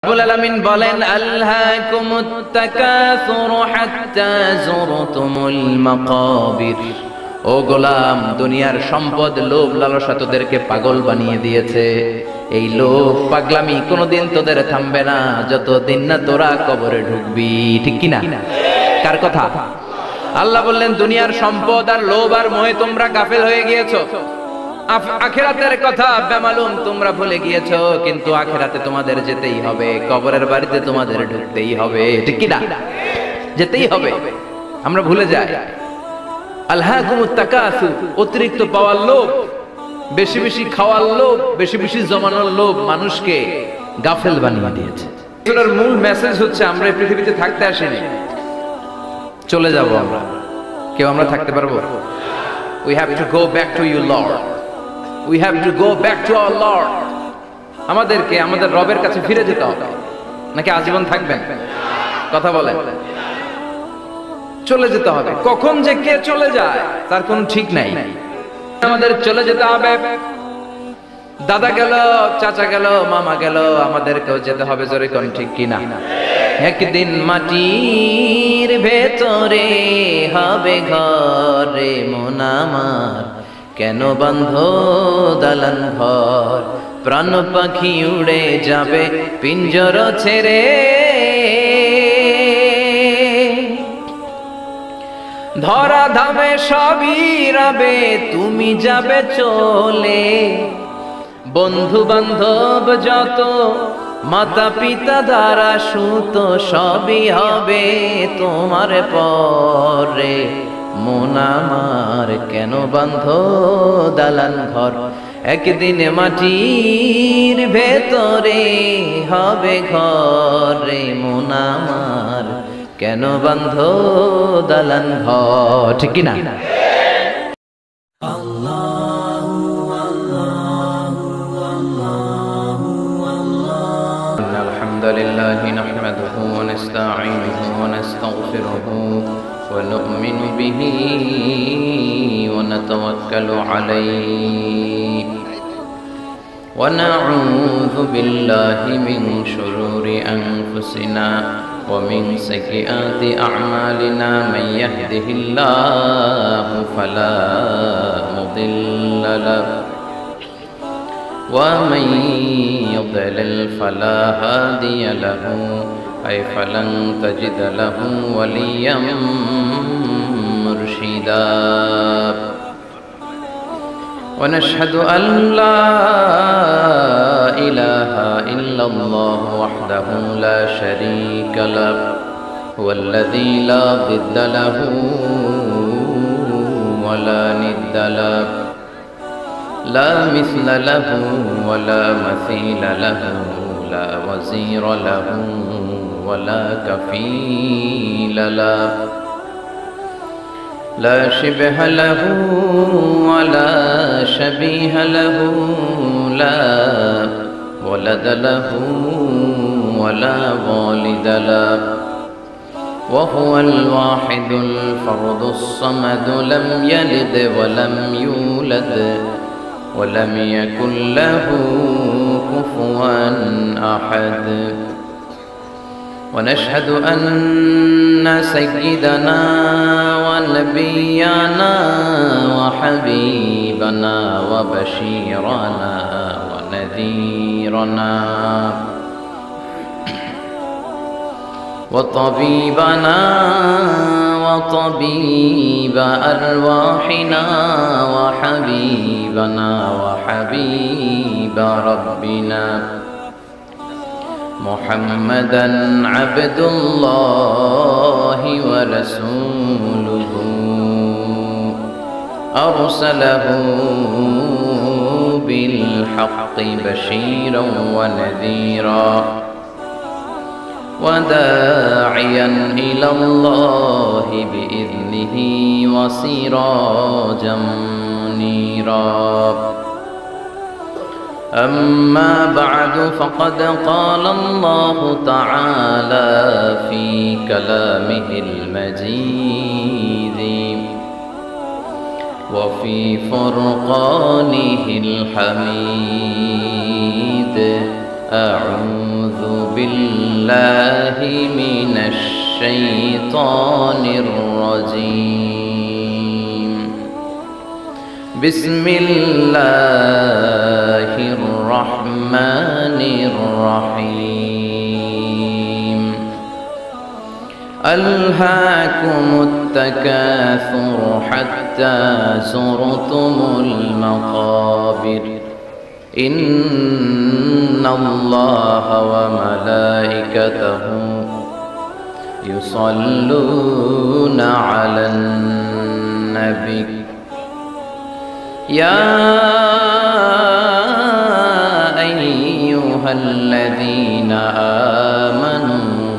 রব্বুল আলামিন বলেন আলহাকুমুত তাকাসুরু হাত্তা যুরতুমুল মাকাবির। ও গোলাম, দুনিয়ার সম্পদ, লোভ, লালসা তোদেরকে পাগল বানিয়ে দিয়েছে। এই লোভ পাগলামি কোনোদিন তোদের থামবে না যতদিন না তোরা কবরে ঢুকবি। ঠিক কি না? কার কথা? আল্লাহ বললেন দুনিয়ার সম্পদ আর লোভ আর মোহে তোমরা গাফেল হয়ে গিয়েছো। আখিরাতের কথা বেমালুম তোমরা ভুলে গিয়েছো, কিন্তু আখিরাতে তোমাদের যেতেই হবে, কবরের বাড়িতে তোমাদের ঢুকতেই হবে। ঠিক কি না? যেতেই হবে। আমরা ভুলে যাই। আলহাকুমুত তাকাসুর, অতিরিক্ত পাওয়ার লোভ, বেশি বেশি খাওয়ার লোভ, বেশি বেশি জমানোর লোভ মানুষকে গাফেল বানিয়ে দিয়েছে। এটার মূল মেসেজ হচ্ছে আমরা এই পৃথিবীতে থাকতে আসিনি, চলে যাব আমরা। কেউ আমরা থাকতে পারবো? We have to go back to you, Lord. We have to go back to our Lord. আমাদেরকে আমাদের রবের কাছে ফিরে যেতে হবে। নাকি আজীবন থাকবেন? কথা বলেন। চলে যেতে হবে। কখন যে কে চলে যায় তার কোনো ঠিক নাই। আমাদের চলে যেতে হবে। দাদা গেল, চাচা গেল, মামা গেল, আমাদেরকেও যেতে হবে। জোরে কোন ঠিক কিনা? একদিন মাটির ভেতরে হবে ঘরে মন আমার, কেন বাঁধ দালান ঘর, প্রাণ পাখি উড়ে যাবে পিঞ্জর ছেড়ে। ধরা ধামে সবই রবে, তুমি যাবে চলে। বন্ধু বান্ধব যত, মাতা পিতা দ্বারা সুত, সবই হবে তোমার পরে। মন আমার কেন বাঁধ দালান ঘর, একদিন মাটির ভেতরে হবে ঘরে মন আমার, কেন বাঁধ দালান ঘর। ঠিক কি না? لله نحمده ونستعينه ونستغفره ونؤمن به ونتوكل عليه ونعوذ بالله من شرور أنفسنا ومن سيئات أعمالنا، من يهده الله فلا مضل له ومن يضلل فلا هادي له، أي فلن تجد له وليا مرشدا. ونشهد أن لا إله إلا الله وحده لا شريك له، هو الذي لا ضد له ولا ند له، لا مثل له ولا مثيل له، لا وزير له ولا كفيل له، لا شبه له ولا شبيه له، لا ولد له ولا والد له، وهو الواحد الفرد الصمد، لم يلد ولم يولد ولم يكن له كفوا أحد. ونشهد أن سيدنا ونبينا وحبيبنا وبشيرنا ونذيرنا وطبيبنا وطبيب أرواحنا وحبيبنا وحبيب ربنا محمدا عبد الله ورسوله، أرسله بالحق بشيرا ونذيرا وداعيا إلى الله بإذنه وسراجا منيرا. أما بعد، فقد قال الله تعالى في كلامه المجيد وفي فرقانه الحميد، أعوذ বিল্লাহি মিনাশ শাইতানির রাজীম। বিসমিল্লাহির রহমানির রহিম। আলহাকুমুত তাকাসুর হাত্তা যুরতুমুল মাকাবির। ইন্নাল্লাহা ওয়া মালাইকাতাহু ইউসাল্লুনা আলান নবী ইয়া আইয়ুহাল্লাযীনা আমানু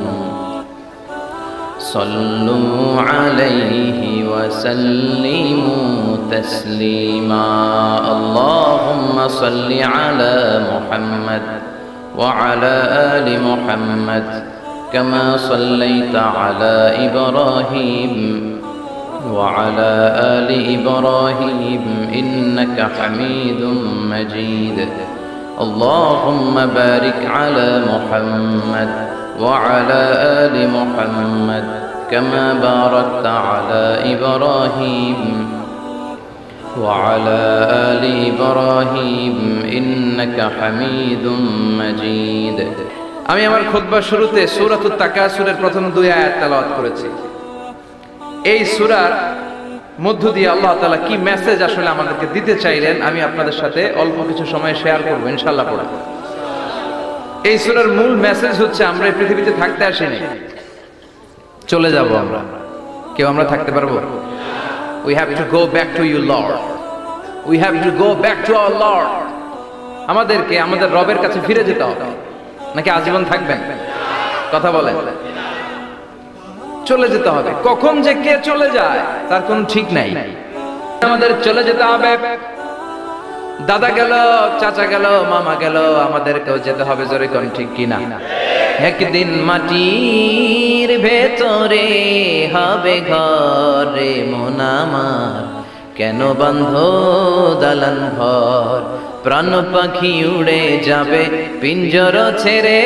সাল্লু আলাইহি ওয়া সাল্লিমু তাসলিমা। আল্লাহুম্মা সাল্লি আলা মুহাম্মাদ ওয়া আলা আলি মুহাম্মাদ কামা সাল্লাইতা আলা ইব্রাহিম ওয়া আলা আলি ইব্রাহিম ইন্নাকা হামিদুম মাজিদ। আল্লাহুম্মা বারিক আলা মুহাম্মাদ وعلى آل محمد كما باركت على إبراهيم وعلى آل إبراهيم إنك حميد مجيد। আমি আমার খুতবার শুরুতে সূরাতুত তাকাসুরের প্রথম দুই আয়াত তেলাওয়াত করেছি। এই সূরার মধ্য দিয়ে আল্লাহ তাআলা কি মেসেজ আসলে আমাদেরকে দিতে চাইলেন আমি আপনাদের সাথে অল্প কিছু সময় শেয়ার করব ইনশাআল্লাহ। পড়া এই সূরার মূল মেসেজ হচ্ছে আমরা এই পৃথিবীতে থাকতে আসিনি, চলে যাব আমরা। কেউ আমরা থাকতে পারবো? We have to go back to you Lord. We have to go back to our Lord. আমাদেরকে আমাদের রবের কাছে ফিরে যেতে হবে, নাকি আজীবন থাকবেন? কথা বলেন। চলে যেতে হবে। কখন যে কে চলে যায় তার কোনো ঠিক নাই। আমাদের চলে যেতে হবে। দাদা গেল, চাচা গেল, মামা গেল, আমাদেরকেও যেতে হবে। জোরে কোন ঠিক কিনা? একদিন মাটির ভেতরে হবে ঘরে মন আমার, কেন বাঁধ দালান ঘর? প্রাণ পাখি উড়ে যাবে পিঞ্জর ছেড়ে,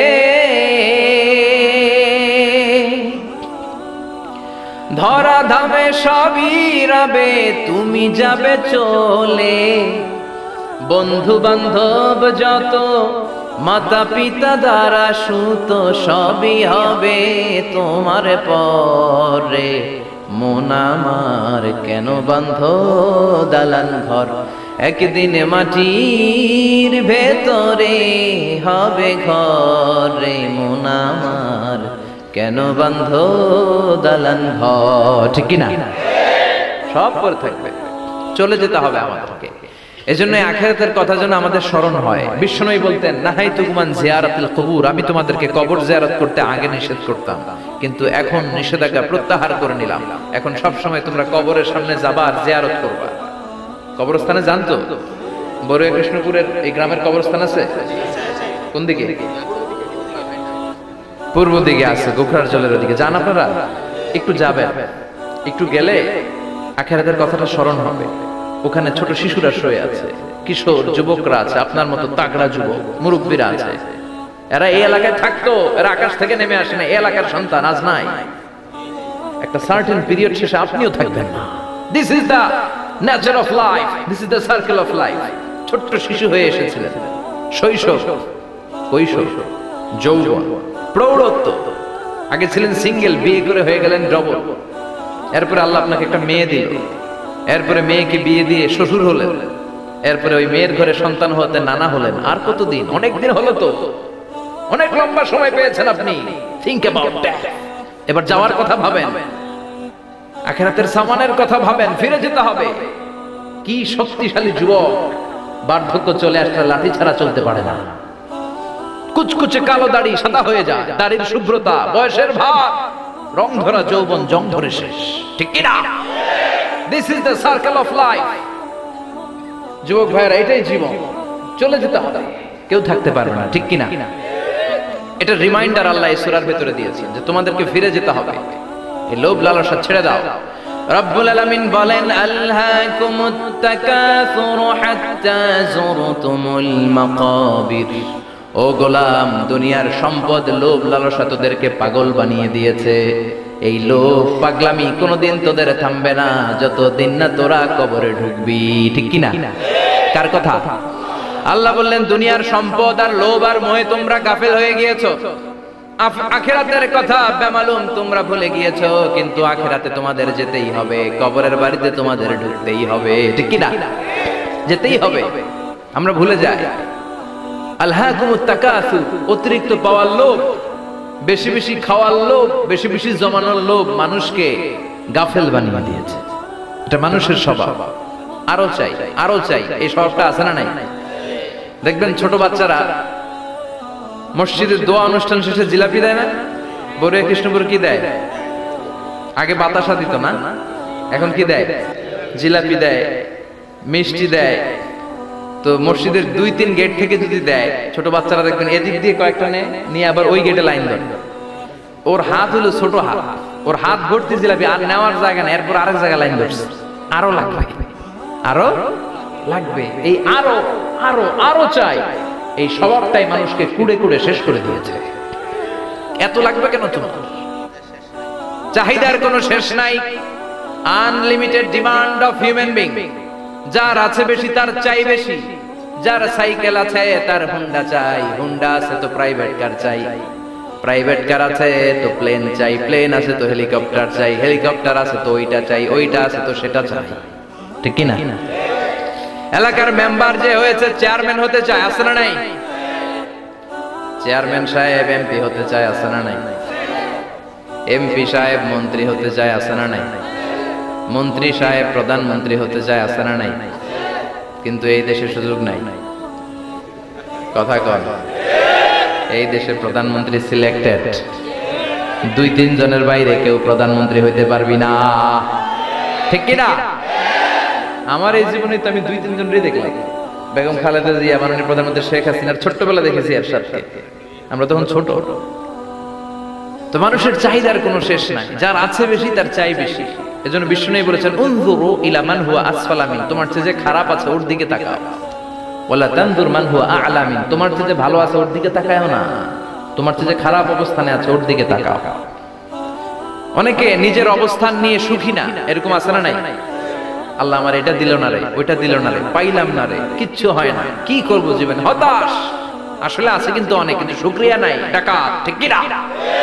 ধরা ধামে সবই রবে, তুমি যাবে চলে। বন্ধু বান্ধব যত, মাতা পিতা দ্বারা সুত, সবই হবে তোমার পরে। মন আমার কেন বাঁধ দালান ঘর? একদিন মাটির ভেতরে হবে ঘরে মন আমার, কেন বাঁধ দালান ঘর? ঠিক কিনা? সব করে থাকবে, চলে যেতে হবে আমাদেরকে। এজন্য আখিরাতের কথা যেন আমাদের স্মরণ হয়। বিশ্বনবী বলতেন, নাহাইতুকুমান জিয়ারাতুল কুবুর, আমি তোমাদেরকে কবর জিয়ারত করতে আগে নিষেধ করতাম, কিন্তু এখন নিষেধাজ্ঞা প্রত্যাহার করে নিলাম। এখন সব সময় তোমরা কবরের সামনে যাবা আর জিয়ারত করবা। কবরস্থানে জানতো বড়ুয়া কৃষ্ণপুরের এই গ্রামের কবরস্থান আছে কোন দিকে? পূর্ব দিকে আছে, গোখরার জলের ওদিকে। যান আপনারা, একটু যাবেন, একটু গেলে আখিরাতের কথাটা স্মরণ হবে। ওখানে ছোট শিশুরা শুয়ে আছে, কিশোর যুবকরা আছে, আপনার মতো তাগড়া যুবক, মুরব্বীরা আছে। এরা এই এলাকায় থাকতো, এরা আকাশ থেকে নেমে আসে না। এই এলাকার সন্তান আজ নাই। একটা সার্টেন পিরিয়ড শেষে আপনিও থাকবেন না। This is the nature of life, this is the circle of life. ছোট্ট শিশু হয়ে এসেছিলেন, শৈশব, কৈশোর, যৌবন, প্রৌঢ়ত্ব। আগে ছিলেন সিঙ্গেল, বিয়ে করে হয়ে গেলেন ডবল। এরপরে আল্লাহ আপনাকে একটা মেয়ে দিল, এরপরে মেয়েকে বিয়ে দিয়ে শ্বশুর হলেন, এরপরে ওই মেয়ের ঘরে সন্তান হতে নানা হলেন। আর কতদিন? অনেক দিন হলো তো, অনেক লম্বা সময় পেয়েছেন আপনি। Think about that. এবার যাওয়ার কথা ভাবেন, আখিরাতের সামানের কথা ভাবেন, ফিরে যেতে হবে। কি শক্তিশালী যুবক, বার্ধক্য চলে আসলে লাঠি ছাড়া চলতে পারে না। কুচকুচে কালো দাড়ি সাদা হয়ে যায়, দাড়ির শুভ্রতা, বয়সের ভাব, রং ধরা যৌবন জং ধরে শেষ। ঠিক কি না? This is the circle of life. যুবক ভাইরা, এটাই জীবন। চলে যেতে হবে, কেউ থাকতে পারবে না। ঠিক কি না? এটা রিমাইন্ডার আল্লাহ এই সূরার ভিতরে দিয়েছেন যে তোমাদেরকে ফিরে যেতে হবে। এই লোভ লালসা ছেড়ে দাও। রব্বুল আলামিন বলেন, আলহাকুমুত তাকাসুরু হাত্তা যুরতুমুল মাকাবির ও গোলাম, দুনিয়ার সম্পদ লোভ লালসা তোদেরকে পাগল বানিয়ে দিয়েছে। এই লোভ পাগলামি কোনোদিন তোদের থামবে না যতদিন না তোরা কবরে ঢুকবি, ঠিক কি না? কার কথা? আল্লাহ বললেন দুনিয়ার সম্পদ আর লোভ আর মোহে তোমরা গাফেল হয়ে গিয়েছো, আখিরাতের কথা বেমালুম তোমরা ভুলে গিয়েছো। কিন্তু আখিরাতে তোমাদের যেতেই হবে, কবরের বাড়িতে তোমাদের ঢুকতেই হবে, ঠিক কি না? যেতেই হবে, আমরা ভুলে যাই। আলহাকুমুত তাকাসুর, অতিরিক্ত পাওয়ার লোভ, বেশি বেশি খাওয়ার লোভ, বেশি বেশি জমানোর লোভ মানুষকে গাফেল বানিয়ে দিয়েছে। এটা মানুষের স্বভাব, আরো চাই আরো চাই, এই স্বভাবটা আছে না নাই? দেখবেন ছোট বাচ্চারা মসজিদের দোয়া অনুষ্ঠান শেষে জিলাপি দেয় না? বড়ুয়া কৃষ্ণপুর কি দেয়? আগে বাতাসা দিত না, এখন কি দেয়? জিলাপি দেয়, মিষ্টি দেয়। তো মসজিদের 2-3 গেট থেকে যদি দেয়, ছোট বাচ্চারা দেখবেন এদিক দিয়ে কয়েকটা নিয়ে আবার ওই গেটে লাইন ধরে। ওর হাত হলো ছোট হাত, ওর হাত ভর্তি জিলাপি, আর নেওয়ার জায়গা নেই, এরপর আরেক জায়গায় লাইন ধরছে। আরো লাগবে, আরো লাগবে, এই আরো আরো আরো চাই, এই স্বভাবটাই মানুষকে কুড়ে কুড়ে শেষ করে দিয়েছে। এত লাগবে কেন তোমার? চাহিদার কোনো শেষ নাই, unlimited demand of human being. যার আছে বেশি তার চাই বেশি, যার সাইকেল আছে তার হুন্ডা চাই, হুন্ডা আছে তো প্রাইভেট কার চাই, প্রাইভেট কার আছে তো প্লেন চাই, প্লেন আছে তো হেলিকপ্টার চাই, হেলিকপ্টার আছে তো ওইটা চাই, ওইটা আছে তো সেটা চাই, ঠিক কি না? এলাকার মেম্বার যে হয়েছে চেয়ারম্যান হতে চায়, আছে না নাই? চেয়ারম্যান সাহেব এমপি হতে চায়, আছে না নাই? এমপি সাহেব মন্ত্রী হতে চায়, আছে না নাই? মন্ত্রী সাহেব প্রধানমন্ত্রী হতে চায়, আছে না নাই? কিন্তু এই দেশে সুযোগ নাই। কথা কন, এই দেশে প্রধানমন্ত্রী সিলেক্টেড, 2-3 জনের বাইরে কেউ প্রধানমন্ত্রী হইতে পারবি না, ঠিক কি না? আমার এই জীবনে তো আমি 2-3 জনেরই দেখলাম। বেগম খালেদা জিয়া, মাননীয় প্রধানমন্ত্রী শেখ হাসিনার ছোট্টবেলা দেখেছি এরশাদকে, আমরা তখন ছোট। তো মানুষের চাহিদার কোনো শেষ নাই, যার আছে বেশি তার চাই বেশি। এজন্য বিষ্ণু বলেছেন উনজুরু ইলা মান হুয়া আসফালা মিন, তোমার চেয়ে যে খারাপ আছে ওর দিকে তাকাও। ওয়ালা তানজুর মান হুয়া আ'লা মিন, তোমার চেয়ে যে ভালো আছে ওর দিকে তাকায়ও না, তোমার চেয়ে যে খারাপ অবস্থানে আছে ওর দিকে তাকাও। অনেকে নিজের অবস্থান নিয়ে সুখী না, এরকম আছে না নাই? আল্লাহ আমার এটা দিল না রে, ওইটা দিল না রে, পাইলাম না রে, কিচ্ছু হয় না, কি করব জীবনে, হতাশ। আসলে আছে কিন্তু অনেক, কিন্তু শুকরিয়া নাই, টাকা, ঠিক কি না?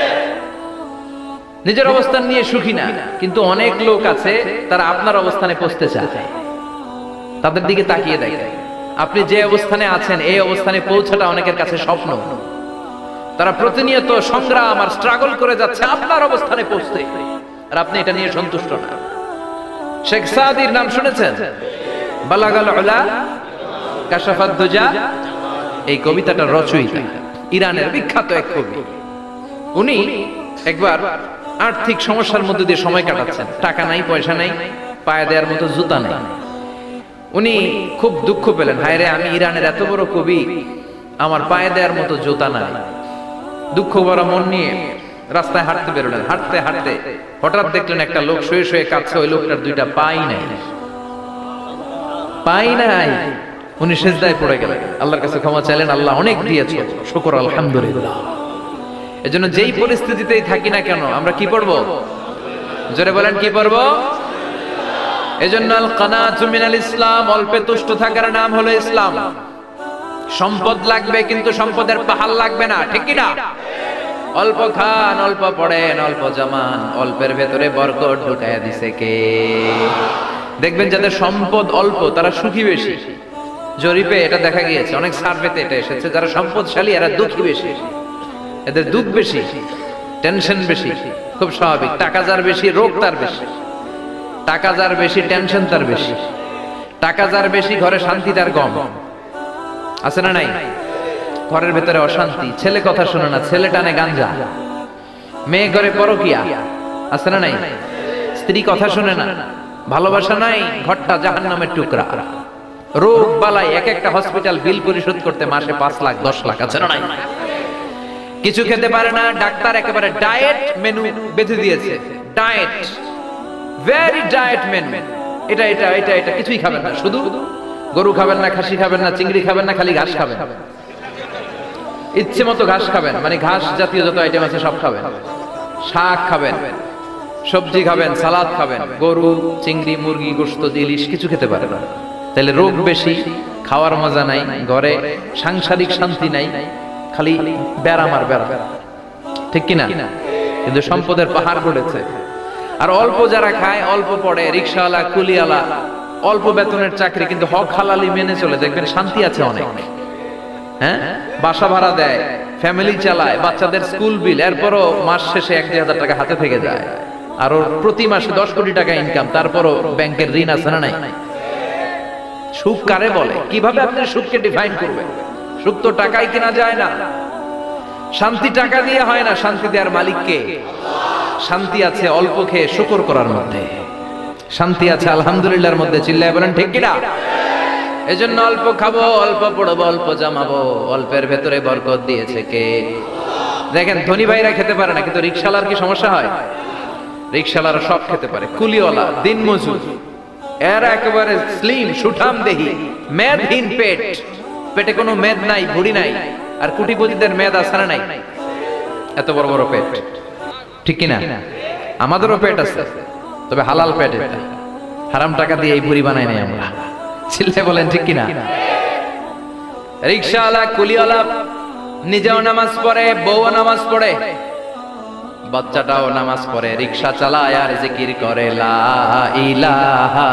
নিজের অবস্থান নিয়ে সুখী না, কিন্তু অনেক লোক আছে তারা আপনার অবস্থানে পৌঁছতে চায়। তাদের দিকে তাকিয়ে দেখেন, আপনি যে অবস্থানে আছেন এই অবস্থানে পৌঁছাটা অনেকের কাছে স্বপ্ন। তারা প্রতিনিয়ত সংগ্রাম আর স্ট্রাগল করে যাচ্ছে আপনার অবস্থানে পৌঁছতে, আর আপনি এটা নিয়ে সন্তুষ্ট না। শেখ সাদির নাম শুনেছেন? বালাগাল উলা কাশাফাত দুজা, এই কবিতাটা রচয়িতা ইরানের বিখ্যাত এক কবি। উনি একবার আর্থিক সমস্যার মধ্যে দিয়ে সময় কাটাচ্ছেন, টাকা নাই, পয়সা নাই, পায়ে দেওয়ার মতো জুতা নেই। উনি খুব দুঃখ পেলেন, হায় রে, আমি ইরানের এত বড় কবি, আমার পায়ে দেওয়ার মতো জুতা নাই। দুঃখ ভরা মন নিয়ে রাস্তায় হাঁটতে বেরোলেন। হাঁটতে হাঁটতে হঠাৎ দেখলেন একটা লোক শুয়ে শুয়ে কাঁদছে, ওই লোকটার 2টা পাই নাই, পাই নাই। উনি সিজদায় পড়ে গেলেন, আল্লাহর কাছে ক্ষমা চাইলেন, আল্লাহ অনেক দিয়েছে, শুকর আলহামদুলিল্লাহ। এজন্য যেই পরিস্থিতিতেই থাকি না কেন আমরা কি পড়ব? জোরে বলেন, কি পড়ব? এজন্য আল কানাতু মিনাল ইসলাম, অল্পে তুষ্ট থাকার নাম হলো ইসলাম। সম্পদ লাগবে কিন্তু সম্পদের পাহাড় লাগবে না, ঠিক কি না? অল্প খান, অল্প পড়েন, অল্প জমান, অল্পের ভেতরে বরকত ঢুকায়া দিছে কে? দেখবেন যাদের সম্পদ অল্প তারা সুখী বেশি। জরিপে এটা দেখা গিয়েছে, অনেক সার্ভেতে এটা এসেছে, যারা সম্পদশালী এরা দুঃখী বেশি, এদের দুঃখ বেশি, টেনশন বেশি। খুব স্বাভাবিক, টাকা যার বেশি রোগ তার বেশি, টাকা যার বেশি টেনশন তার বেশি, টাকা যার বেশি ঘরে শান্তি তার কম, আছে না নাই? ঘরের ভেতরে অশান্তি, ছেলে কথা শুনে না, ছেলে টানে গাঞ্জা, মেয়ে ঘরে পরকিয়া, আছে না নাই? স্ত্রী কথা শুনে না, ভালোবাসা নাই, ঘরটা জাহান্নামের টুকরা। রোগ বালাই, এক একটা হসপিটাল বিল পরিশোধ করতে মাসে 5 লাখ 10 লাখ, আছে না নাই? কিছু খেতে পারে না, ডাক্তার একেবারে ডায়েট মেনু বেঁধে দিয়েছে, ডায়েট, ভেরি ডায়েট মেনু, এটা এটা এটা এটা কিছুই খাবেন না, শুধু গরু খাবেন না, খাসি খাবেন না, চিংড়ি খাবেন না, খালি ঘাস খাবেন। ইচ্ছে মতো ঘাস খাবেন, মানে ঘাস জাতীয় যত আইটেম আছে সব খাবেন, শাক খাবেন, সবজি খাবেন, সালাদ খাবেন, গরু, চিংড়ি, মুরগি, গোশত, ইলিশ কিছু খেতে পারেন না। তাহলে রোগ বেশি, খাওয়ার মজা নাই, ঘরে সাংসারিক শান্তি নাই, খালি ব্যারাম আর ব্যারাম, ঠিক কিনা? কিন্তু সম্পদের পাহাড় গড়েছে। আর অল্প যারা খায়, অল্প পড়ে, রিকশাওয়ালা, কুলিওয়ালা, অল্প বেতনের চাকরি, কিন্তু হক হালালি মেনে চলে, দেখবেন শান্তি আছে অনেক। হ্যাঁ, বাসা ভাড়া দেয়, ফ্যামিলি চালায়, বাচ্চাদের স্কুল বিল, এরপরও মাস শেষে 1-2 হাজার টাকা হাতে থেকে যায়। আর ওর প্রতি মাসে 10 কোটি টাকা ইনকাম, তারপরও ব্যাংকের ঋণ আছে না নাই? সুখ কারে বলে? কিভাবে আপনি সুখকে ডিফাইন করবেন? সুখ তো টাকায় কেনা যায় না, শান্তি টাকা দিয়ে হয় না, শান্তি দেওয়ার মালিক কে? শান্তি আছে অল্প খেয়ে শুকর করার মধ্যে, শান্তি আছে আলহামদুলিল্লাহর মধ্যে। চিল্লায় বলেন ঠিক কিনা? এজন্য অল্প খাবো, অল্প পড়বো, অল্প জামাবো, অল্পের ভেতরে বরকত দিয়েছে কে? দেখেন ধনী ভাইরা খেতে পারে না, কিন্তু রিকশালার কি সমস্যা হয়? রিকশালারা সব খেতে পারে, কুলিওয়ালা, দিন মজুর, এরা একেবারে স্লিম সুঠাম দেহি, মেদহীন পেট, পেটে কোনো মেদ নাই, ভুড়ি নাই। আর কোটিপতিদের মেদ আছে না নাই? এত বড় বড় পেট, ঠিক কিনা? আমাদেরও পেট আছে, তবে হালাল পেট, এটা হারাম টাকা দিয়ে এই ভুড়ি বানাই নাই আমরা। চিল্লায় বলেন ঠিক কিনা? রিকশাওয়ালা, কুলিওয়ালা নিজেও নামাজ পড়ে, বউও নামাজ পড়ে, বাচ্চাটাও নামাজ পড়ে, রিকশা চালায় আর জিকির করে লা ইলাহা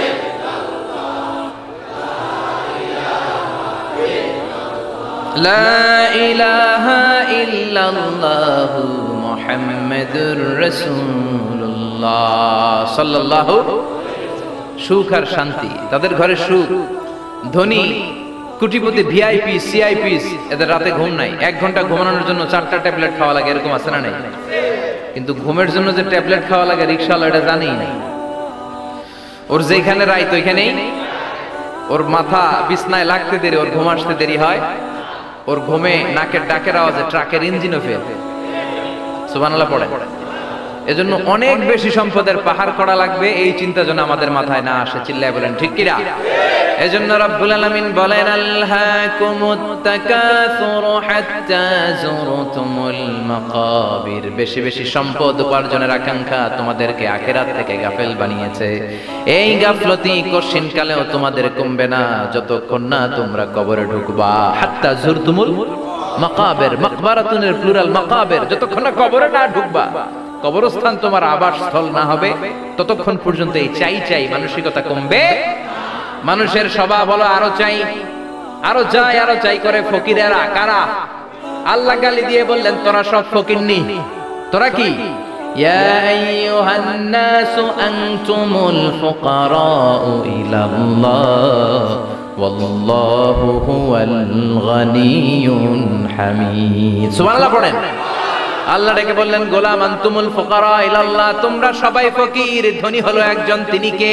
লা ইলাহা ইল্লাল্লাহু মুহাম্মাদুর রাসূলুল্লাহ সাল্লাল্লাহু। সুখ আর শান্তি, তাদের ঘরে সুখ। ধনী, কোটিপতি, ভিআইপি, সিআইপি, এদের রাতে ঘুম নাই, 1 ঘন্টা ঘুমানোর জন্য 4টা ট্যাবলেট খাওয়া লাগে, এরকম আছে না নাই? কিন্তু ঘুমের জন্য যে ট্যাবলেট খাওয়া লাগে রিকশাওয়ালা এটা জানেই না। ওর যেখানে রাইত ওইখানেই, ওর মাথা বিছনায় লাগতে দেরি, ওর ঘুম আসতে দেরি হয়, ওর ঘুমে নাকের ডাকের আওয়াজে ট্রাকের ইঞ্জিনও ফেল। সুবহানাল্লাহ পড়ে। এজন্য অনেক বেশি সম্পদের পাহাড় করা লাগবে, এই চিন্তা যেন আমাদের মাথায় না আসে। চিল্লায় বলেন ঠিক কিনা? এজন্য রব্বুল আলামিন বলেন আলহাকুমুত তাকাসুরু হাত্তা যুরতুমুল মাকাবির। বেশি বেশি সম্পদ উপার্জনের আকাঙ্ক্ষা তোমাদেরকে আখিরাত থেকে গাফেল বানিয়েছে। এই গাফলতি কঠিন কালেও তোমাদের কমবে না যতক্ষণ না তোমরা কবরে ঢুকবা। হাত্তা যুরতুমুল মাকাবির, মাকবারাতুনের প্লুরাল মাকাবির, যতক্ষণ না কবরে না ঢুকবা, কবরস্থান তোমার আবাসস্থল না হবে, ততক্ষণ পর্যন্ত এই চাই চাই মানসিকতা কমবে। মানুষের স্বভাব হলো আরো চাই, আরো চাই, আরো চাই করে। ফকিরেরা কারা? আল্লাহ গালি দিয়ে বললেন তোরা সব ফকিরনি। তোরা কি? ইয়া আইয়ুহান নাসু আনতুমুল ফুকারাউ ইলাল্লাহ ওয়াল্লাহু হুয়াল গানিয়ুল হামিদ। সুবহানাল্লাহ পড়েন। আল্লাহ ডেকে বললেন গোলাম আনতুমুল ফুকারা ইলাল্লাহ, তোমরা সবাই ফকির, ধনী হলো একজন, তিনি কে?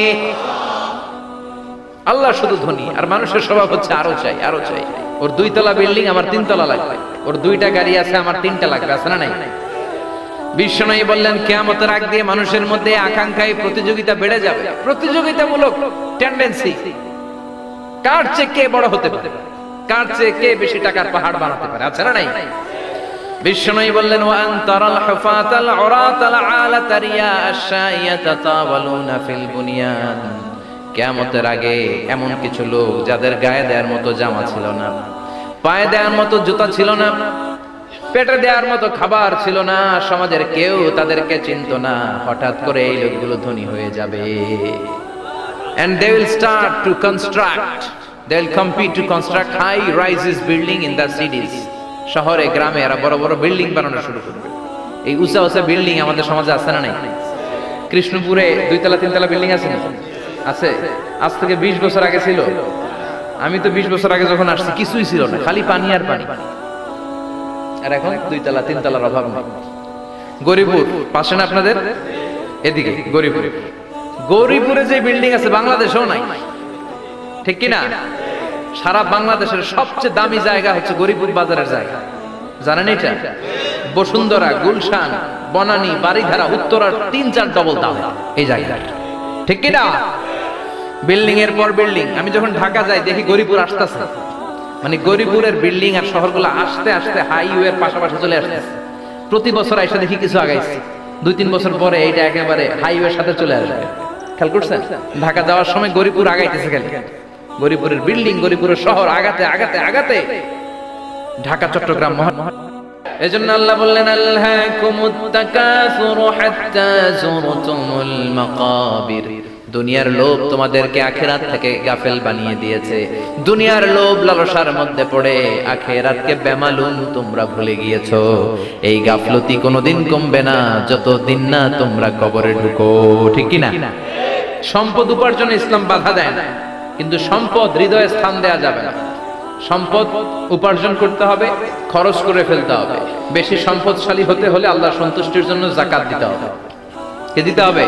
আল্লাহ শুধু ধনী, আর মানুষের স্বভাব হচ্ছে আরো চাই, আরো চাই। ওর 2 তলা বিল্ডিং, আমার 3 তলা লাগবে, ওর 2টা গাড়ি আছে, আমার 3টা লাগবে, আছে না নাই? বিশ্বনবী বললেন কিয়ামতের আগ দিয়ে মানুষের মধ্যে আকাঙ্ক্ষায় প্রতিযোগিতা বেড়ে যাবে, প্রতিযোগিতামূলক টেন্ডেন্সি। কার চেয়ে কে বড় হতে পারে, কার চেয়ে কে বেশি টাকার পাহাড় বানাতে পারে, আছে না নাই? বিশ্বনবী বললেন ওয়া আনতারাল হুফাতাল উরাতাল আলাতা রিয়া আশ-শাইয়াতা তাওয়ালুনা ফিল বুনিয়ান। কিয়ামতের আগে এমন কিছু লোক যাদের গায়ে দেওয়ার মতো জামা ছিল না, পায়ে দেওয়ার মতো জুতা ছিল না, পেটে দেওয়ার মতো খাবার ছিল না, সমাজের কেউ তাদেরকে চিনতো না। হঠাৎ করে এই লোকগুলো ধনী হয়ে যাবে। And they will start to construct, they will compete to construct high rises building in the cities. শহরে গ্রামে এরা বড় বড় বিল্ডিং বানানো শুরু করবে। এই উঁচা উঁচা বিল্ডিং আমাদের সমাজে আছে না নাই? কৃষ্ণপুরে 2 তলা 3 তলা বিল্ডিং আছে না? আছে। আজ থেকে 20 বছর আগে ছিল। আমি তো 20 বছর আগে যখন আসছি কিছুই ছিল না, খালি পানি আর পানি। আর এখন 2 তলা 3 তলার অভাব নেই। গরিপুর পাশে না আপনাদের? এদিকে গরিপুর, গরিপুরে যে বিল্ডিং আছে বাংলাদেশেও নাই, ঠিক কি না? সারা বাংলাদেশের সবচেয়ে দামি জায়গা হচ্ছে গরিপুর বাজারের জায়গা, জানেন এটা? বসুন্ধরা, গুলশান, বনানী, বাড়িধারা, উত্তরার 3-4 ডবল দাম এই জায়গা, ঠিক কি না? বিল্ডিং এর পর বিল্ডিং। আমি যখন ঢাকা যাই দেখি গরিপুর আসতেছে, মানে গরিপুরের বিল্ডিং আর শহরগুলো আস্তে আস্তে হাইওয়ের পাশাপাশি চলে আসছে। প্রতি বছর আইসা দেখি কিছু আগাইছে, 2-3 বছর পরে এইটা একেবারে হাইওয়ের সাথে চলে আসবে। খেয়াল করছেন? ঢাকা যাওয়ার সময় গরিপুর আগাইতেছে, খালি গরিপুরের বিল্ডিং, গরিপুরের শহর আগাতে আগাতে আগাতে ঢাকা চট্টগ্রাম এজন্য আল্লাহ বললেন আলহাকুমুত তাকাসুরু হাত্তা যুরতুমুল মাকাবির। দুনিয়ার লোভ তোমাদেরকে আখিরাত থেকে গাফেল বানিয়ে দিয়েছে। দুনিয়ার লোভ লালসার মধ্যে পড়ে আখিরাতকে বেমালুম তোমরা ভুলে গিয়েছো। এই গাফলতি কোনোদিন কমবে না যতদিন না তোমরা কবরে ঢুকো, ঠিক কি না? সম্পদ উপার্জনে ইসলাম বাধা দেয় না, কিন্তু সম্পদ হৃদয়ে স্থান দেয়া যাবে না। সম্পদ উপার্জন করতে হবে, খরচ করে ফেলতে হবে। বেশি সম্পদশালী হতে হলে আল্লাহর সন্তুষ্টির জন্য যাকাত দিতে হবে। কে দিতে হবে?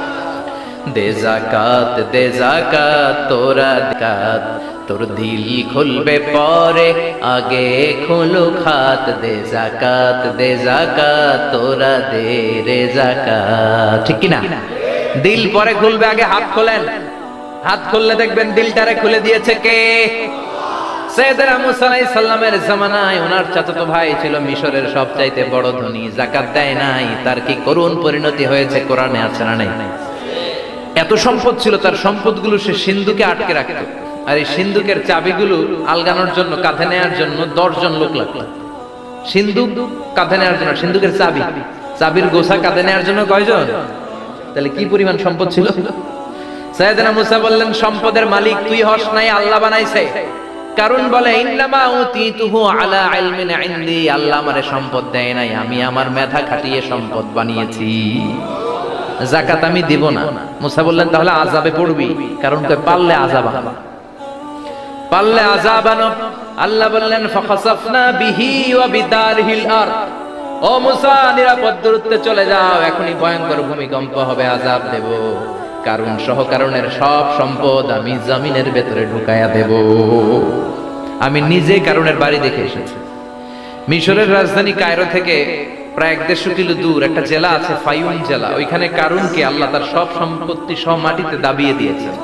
দে যাকাত, দে যাকাত, তোরা যাকাত, তোর দিল খুলবে পরে, আগে খোলো খাত। দে যাকাত, দে যাকাত, তোরা দে রে যাকাত, ঠিক কি না? দিল পরে খুলবে, আগে হাত খোলেন। হাত খুললে দেখবেন দিলটারে খুলে দিয়েছে কে? সাইয়েদনা মুসা আলাইহিস সালামের জামানায় ওনার চাচাতো ভাই ছিল মিশরের সবচাইতে বড় ধনী, যাকাত দেয় নাই। তার কি করুণ পরিণতি হয়েছে কোরআনে আছে না নাই? এত সম্পদ ছিল, তার সম্পদগুলো সে সিন্ধুকে আটকে রাখত। আর এই সিন্ধুকের চাবিগুলো আলগানোর জন্য, কাঁধে নেওয়ার জন্য 10 জন লোক লাগতো। সিন্ধুক কাঁধে নেওয়ার জন্য, সিন্ধুকের চাবি, চাবির গোছা কাঁধে নেওয়ার জন্য কয়জন? তাহলে কি পরিমাণ সম্পদ ছিল? সাইয়েদনা মুসা বললেন, সম্পদের মালিক তুই হস নাই, আল্লাহ বানাইছে। কারণ বলে ইন্নামা উতিতুহু আলা ইলমিন ইনদি, আল্লাহ আমারে সম্পদ দেয় নাই, আমি আমার মেধা খাটিয়ে সম্পদ বানিয়েছি। যাকাত আমি দিব না। মুসা বললেন তাহলে আযাবে পড়বি, কারণ কই পারলে আযাব আনো, পারলে আযাব আনো। আল্লাহ বললেন ফাখাসাফনা বিহি ওয়া বিদারহিল আরদ, ও মুসা নিরাপদ দূরত্বে চলে যাও, এখনই ভয়ঙ্কর ভূমিকম্প হবে, আযাব দেব। কারণ সহ কারণের সব সম্পদ আমি জমিনের ভেতরে ঢুকায়া দেব। আমি নিজে কারণের বাড়ি দেখে এসেছি। মিশরের রাজধানী কায়রো থেকে প্রায় 150 কিলো দূর একটা জেলা আছে, ফায়ুম জেলা। ওইখানে কারুনকে আল্লাহ তার সব সম্পত্তি সহ মাটিতে দাবিয়ে দিয়েছেন।